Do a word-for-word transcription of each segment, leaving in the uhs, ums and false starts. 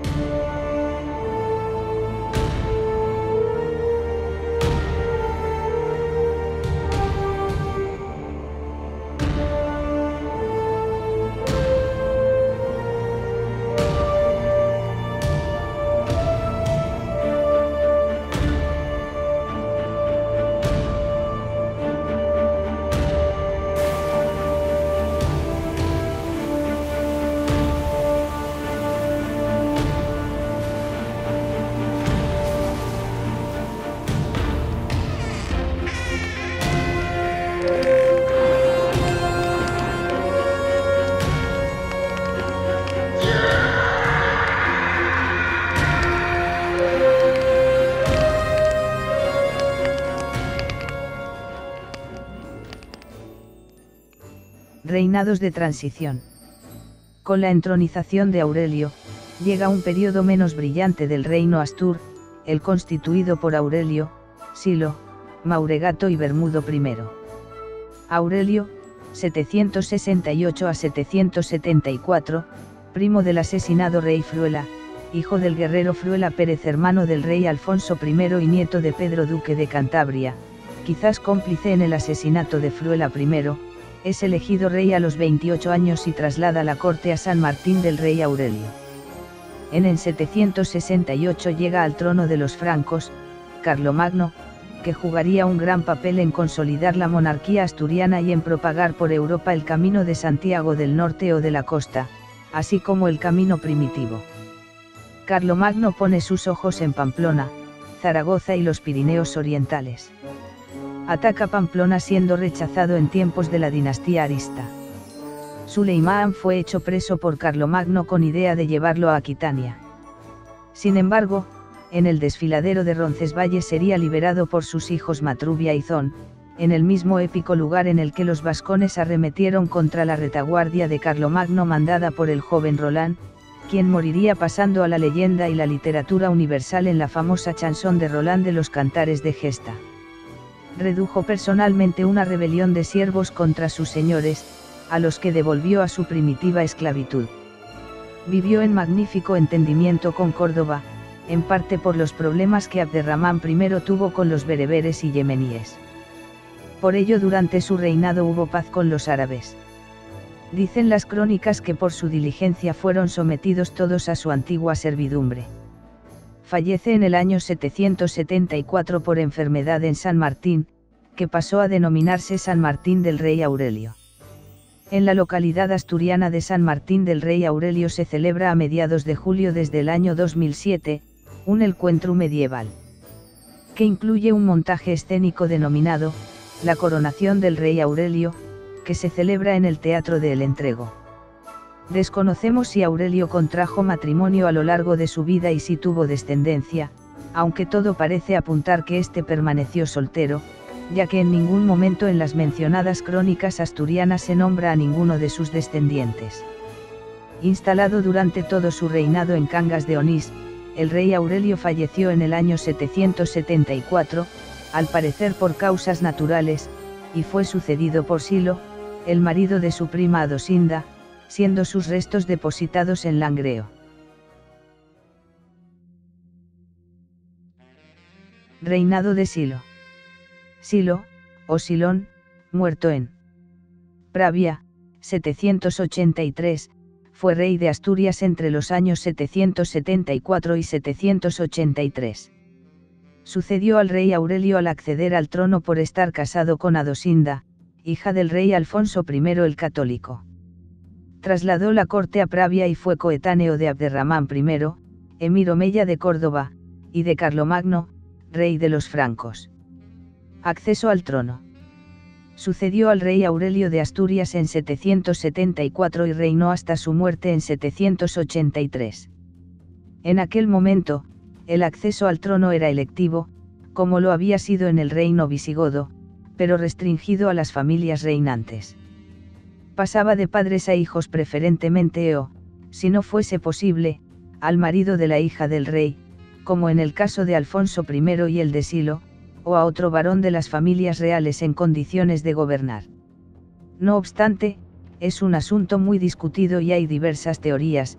Reinados de transición. Con la entronización de Aurelio, llega un periodo menos brillante del reino Astur, el constituido por Aurelio, Silo, Mauregato y Bermudo primero. Aurelio, setecientos sesenta y ocho a setecientos setenta y cuatro, primo del asesinado rey Fruela, hijo del guerrero Fruela Pérez, hermano del rey Alfonso primero y nieto de Pedro duque de Cantabria, quizás cómplice en el asesinato de Fruela primero, es elegido rey a los veintiocho años y traslada la corte a San Martín del rey Aurelio. En el setecientos sesenta y ocho llega al trono de los francos, Carlomagno, que jugaría un gran papel en consolidar la monarquía asturiana y en propagar por Europa el camino de Santiago del Norte o de la costa, así como el camino primitivo. Carlomagno pone sus ojos en Pamplona, Zaragoza y los Pirineos orientales. Ataca Pamplona siendo rechazado en tiempos de la dinastía Arista. Suleimán fue hecho preso por Carlomagno con idea de llevarlo a Aquitania. Sin embargo, en el desfiladero de Roncesvalles sería liberado por sus hijos Matrubia y Zon, en el mismo épico lugar en el que los vascones arremetieron contra la retaguardia de Carlomagno mandada por el joven Roland, quien moriría pasando a la leyenda y la literatura universal en la famosa chanson de Roland de los Cantares de Gesta. Redujo personalmente una rebelión de siervos contra sus señores, a los que devolvió a su primitiva esclavitud. Vivió en magnífico entendimiento con Córdoba, en parte por los problemas que Abderramán primero tuvo con los bereberes y yemeníes. Por ello durante su reinado hubo paz con los árabes. Dicen las crónicas que por su diligencia fueron sometidos todos a su antigua servidumbre. Fallece en el año setecientos setenta y cuatro por enfermedad en San Martín, que pasó a denominarse San Martín del Rey Aurelio. En la localidad asturiana de San Martín del Rey Aurelio se celebra a mediados de julio desde el año dos mil siete, un encuentro medieval, que incluye un montaje escénico denominado, La coronación del Rey Aurelio, que se celebra en el Teatro de El Entrego. Desconocemos si Aurelio contrajo matrimonio a lo largo de su vida y si tuvo descendencia, aunque todo parece apuntar que éste permaneció soltero, ya que en ningún momento en las mencionadas crónicas asturianas se nombra a ninguno de sus descendientes. Instalado durante todo su reinado en Cangas de Onís, el rey Aurelio falleció en el año setecientos setenta y cuatro, al parecer por causas naturales, y fue sucedido por Silo, el marido de su prima Adosinda, siendo sus restos depositados en Langreo. Reinado de Silo. Silo, o Silón, muerto en Pravia, setecientos ochenta y tres, fue rey de Asturias entre los años setecientos setenta y cuatro y setecientos ochenta y tres. Sucedió al rey Aurelio al acceder al trono por estar casado con Adosinda, hija del rey Alfonso primero el Católico. Trasladó la corte a Pravia y fue coetáneo de Abderramán primero, emir omeya de Córdoba, y de Carlomagno, rey de los francos. Acceso al trono. Sucedió al rey Aurelio de Asturias en setecientos setenta y cuatro y reinó hasta su muerte en setecientos ochenta y tres. En aquel momento, el acceso al trono era electivo, como lo había sido en el reino visigodo, pero restringido a las familias reinantes. Pasaba de padres a hijos preferentemente o, si no fuese posible, al marido de la hija del rey, como en el caso de Alfonso primero y el de Silo, o a otro varón de las familias reales en condiciones de gobernar. No obstante, es un asunto muy discutido y hay diversas teorías,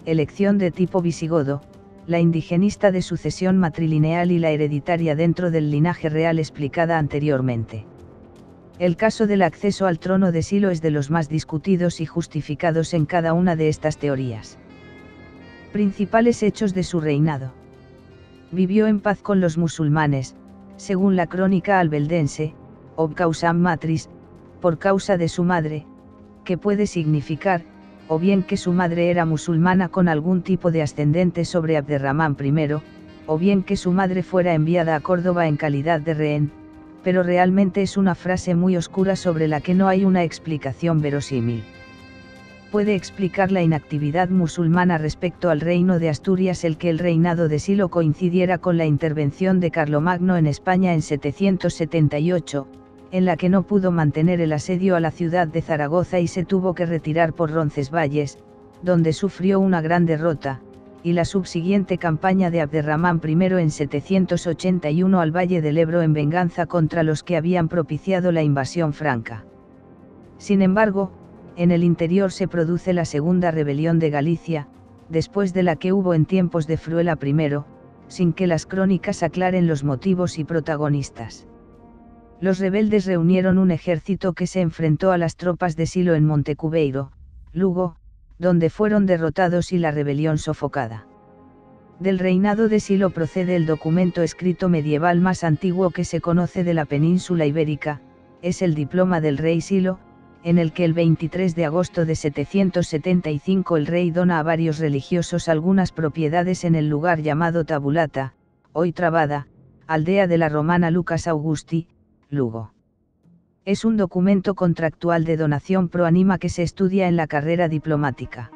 elección de tipo visigodo, la indigenista de sucesión matrilineal y la hereditaria dentro del linaje real explicada anteriormente. El caso del acceso al trono de Silo es de los más discutidos y justificados en cada una de estas teorías. Principales hechos de su reinado. Vivió en paz con los musulmanes, según la crónica albeldense, ob causam matris, por causa de su madre, que puede significar, o bien que su madre era musulmana con algún tipo de ascendente sobre Abderramán primero, o bien que su madre fuera enviada a Córdoba en calidad de rehén, pero realmente es una frase muy oscura sobre la que no hay una explicación verosímil. Puede explicar la inactividad musulmana respecto al reino de Asturias el que el reinado de Silo coincidiera con la intervención de Carlomagno en España en setecientos setenta y ocho, en la que no pudo mantener el asedio a la ciudad de Zaragoza y se tuvo que retirar por Roncesvalles, donde sufrió una gran derrota, y la subsiguiente campaña de Abderramán primero en setecientos ochenta y uno al Valle del Ebro en venganza contra los que habían propiciado la invasión franca. Sin embargo, en el interior se produce la segunda rebelión de Galicia, después de la que hubo en tiempos de Fruela primero, sin que las crónicas aclaren los motivos y protagonistas. Los rebeldes reunieron un ejército que se enfrentó a las tropas de Silo en Montecubeiro, Lugo, donde fueron derrotados y la rebelión sofocada. Del reinado de Silo procede el documento escrito medieval más antiguo que se conoce de la península ibérica, es el Diploma del rey Silo, en el que el veintitrés de agosto de setecientos setenta y cinco el rey dona a varios religiosos algunas propiedades en el lugar llamado Tabulata, hoy Trabada, aldea de la romana Lucas Augusti, Lugo. Es un documento contractual de donación pro anima que se estudia en la carrera diplomática.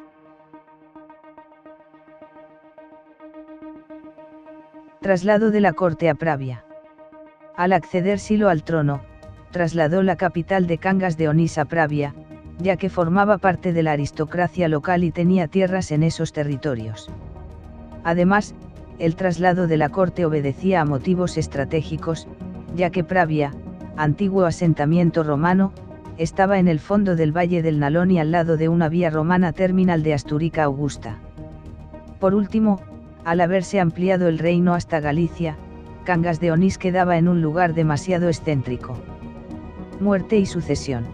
Traslado de la corte a Pravia. Al acceder Silo al trono, trasladó la capital de Cangas de Onís a Pravia, ya que formaba parte de la aristocracia local y tenía tierras en esos territorios. Además, el traslado de la corte obedecía a motivos estratégicos, ya que Pravia, antiguo asentamiento romano, estaba en el fondo del Valle del Nalón y al lado de una vía romana terminal de Astúrica Augusta. Por último, al haberse ampliado el reino hasta Galicia, Cangas de Onís quedaba en un lugar demasiado excéntrico. Muerte y sucesión.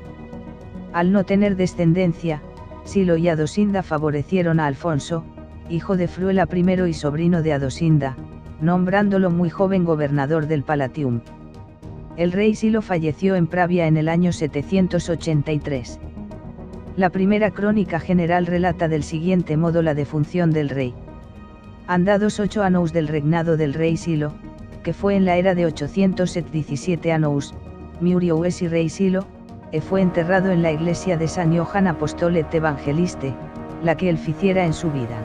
Al no tener descendencia, Silo y Adosinda favorecieron a Alfonso, hijo de Fruela primero y sobrino de Adosinda, nombrándolo muy joven gobernador del Palatium. El rey Silo falleció en Pravia en el año setecientos ochenta y tres. La primera crónica general relata del siguiente modo la defunción del rey. Andados ocho años del reinado del rey Silo, que fue en la era de ochocientos diecisiete años, murió ese rey Silo, e fue enterrado en la iglesia de San Johan Apostolet Evangeliste, la que él ficiera en su vida.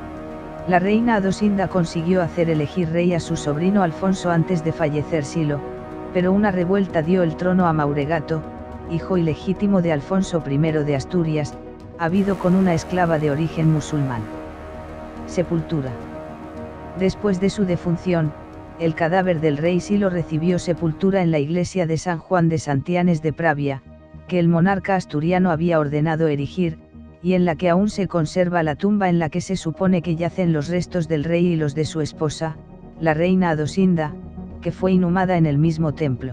La reina Adosinda consiguió hacer elegir rey a su sobrino Alfonso antes de fallecer Silo, pero una revuelta dio el trono a Mauregato, hijo ilegítimo de Alfonso primero de Asturias, habido con una esclava de origen musulmán. Sepultura. Después de su defunción, el cadáver del rey Silo recibió sepultura en la iglesia de San Juan de Santianes de Pravia, que el monarca asturiano había ordenado erigir, y en la que aún se conserva la tumba en la que se supone que yacen los restos del rey y los de su esposa, la reina Adosinda, que fue inhumada en el mismo templo.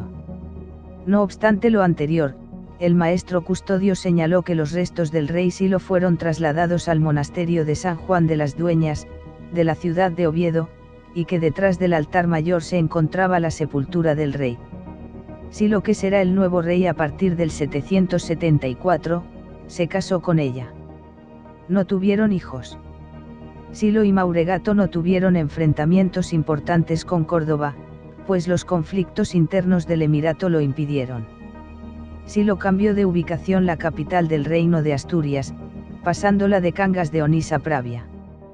No obstante lo anterior, el maestro custodio señaló que los restos del rey Silo fueron trasladados al monasterio de San Juan de las Dueñas, de la ciudad de Oviedo, y que detrás del altar mayor se encontraba la sepultura del rey. Silo, que será el nuevo rey a partir del setecientos setenta y cuatro, se casó con ella. No tuvieron hijos. Silo y Mauregato no tuvieron enfrentamientos importantes con Córdoba, pues los conflictos internos del emirato lo impidieron. Silo cambió de ubicación la capital del reino de Asturias, pasándola de Cangas de Onís a Pravia.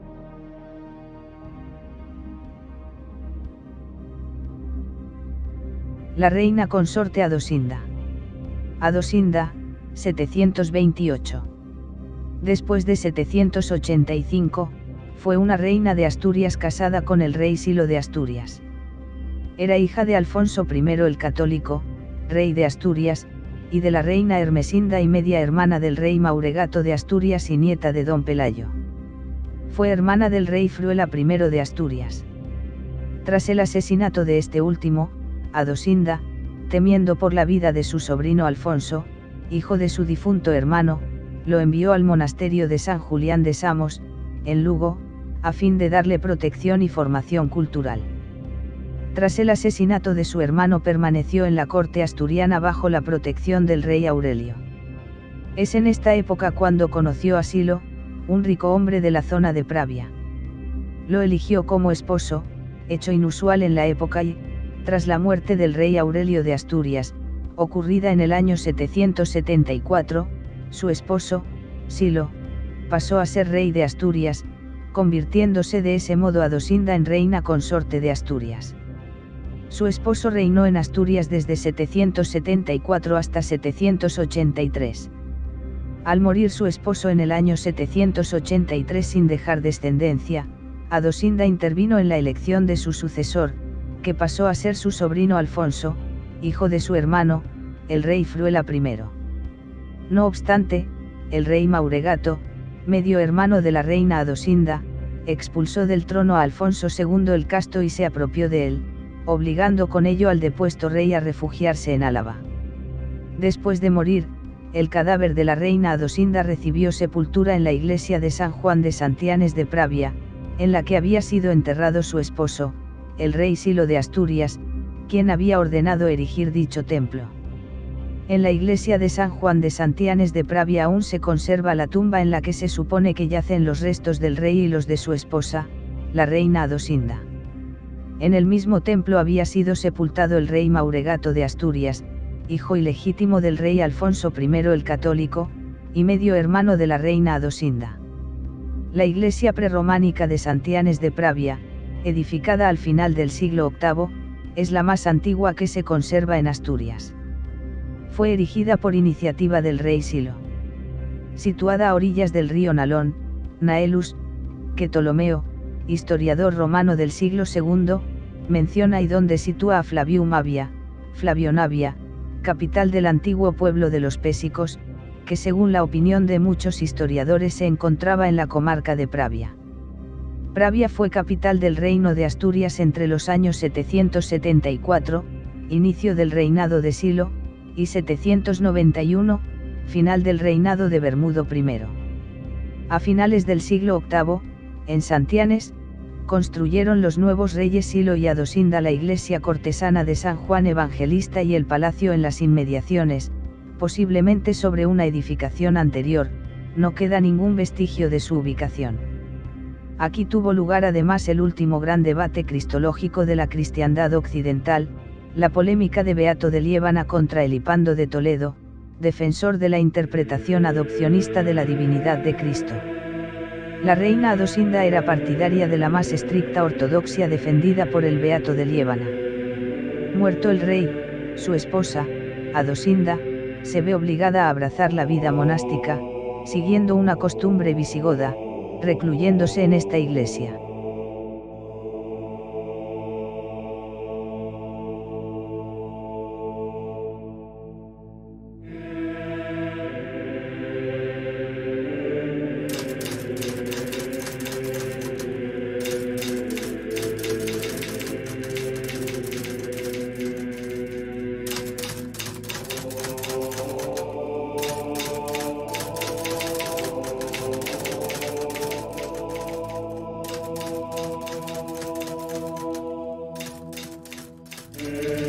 La reina consorte Adosinda. Adosinda, setecientos veintiocho. Después de setecientos ochenta y cinco, fue una reina de Asturias casada con el rey Silo de Asturias. Era hija de Alfonso primero el Católico, rey de Asturias, y de la reina Hermesinda y media hermana del rey Mauregato de Asturias y nieta de don Pelayo. Fue hermana del rey Fruela primero de Asturias. Tras el asesinato de este último, Adosinda, temiendo por la vida de su sobrino Alfonso, hijo de su difunto hermano, lo envió al monasterio de San Julián de Samos, en Lugo, a fin de darle protección y formación cultural. Tras el asesinato de su hermano permaneció en la corte asturiana bajo la protección del rey Aurelio. Es en esta época cuando conoció a Silo, un rico hombre de la zona de Pravia. Lo eligió como esposo, hecho inusual en la época y, tras la muerte del rey Aurelio de Asturias, ocurrida en el año setecientos setenta y cuatro, su esposo, Silo, pasó a ser rey de Asturias, convirtiéndose de ese modo Adosinda en reina consorte de Asturias. Su esposo reinó en Asturias desde setecientos setenta y cuatro hasta setecientos ochenta y tres. Al morir su esposo en el año setecientos ochenta y tres sin dejar descendencia, Adosinda intervino en la elección de su sucesor, que pasó a ser su sobrino Alfonso, hijo de su hermano, el rey Fruela primero. No obstante, el rey Mauregato, medio hermano de la reina Adosinda, expulsó del trono a Alfonso segundo el Casto y se apropió de él, obligando con ello al depuesto rey a refugiarse en Álava. Después de morir, el cadáver de la reina Adosinda recibió sepultura en la iglesia de San Juan de Santianes de Pravia, en la que había sido enterrado su esposo, el rey Silo de Asturias, quien había ordenado erigir dicho templo. En la iglesia de San Juan de Santianes de Pravia aún se conserva la tumba en la que se supone que yacen los restos del rey y los de su esposa, la reina Adosinda. En el mismo templo había sido sepultado el rey Mauregato de Asturias, hijo ilegítimo del rey Alfonso primero el Católico, y medio hermano de la reina Adosinda. La iglesia prerrománica de Santianes de Pravia, edificada al final del siglo octavo, es la más antigua que se conserva en Asturias. Fue erigida por iniciativa del rey Silo. Situada a orillas del río Nalón, Naelus, que Ptolomeo, historiador romano del siglo segundo, menciona y donde sitúa a Flavium Avia, Flavionavia, capital del antiguo pueblo de los Pésicos, que según la opinión de muchos historiadores se encontraba en la comarca de Pravia. Pravia fue capital del reino de Asturias entre los años setecientos setenta y cuatro, inicio del reinado de Silo, y setecientos noventa y uno, final del reinado de Bermudo primero. A finales del siglo octavo, en Santianes, construyeron los nuevos reyes Silo y Adosinda la iglesia cortesana de San Juan Evangelista y el palacio en las inmediaciones, posiblemente sobre una edificación anterior, no queda ningún vestigio de su ubicación. Aquí tuvo lugar además el último gran debate cristológico de la cristiandad occidental, la polémica de Beato de Liébana contra Elipando de Toledo, defensor de la interpretación adopcionista de la divinidad de Cristo. La reina Adosinda era partidaria de la más estricta ortodoxia defendida por el Beato de Liébana. Muerto el rey, su esposa, Adosinda, se ve obligada a abrazar la vida monástica, siguiendo una costumbre visigoda, recluyéndose en esta iglesia. Yeah.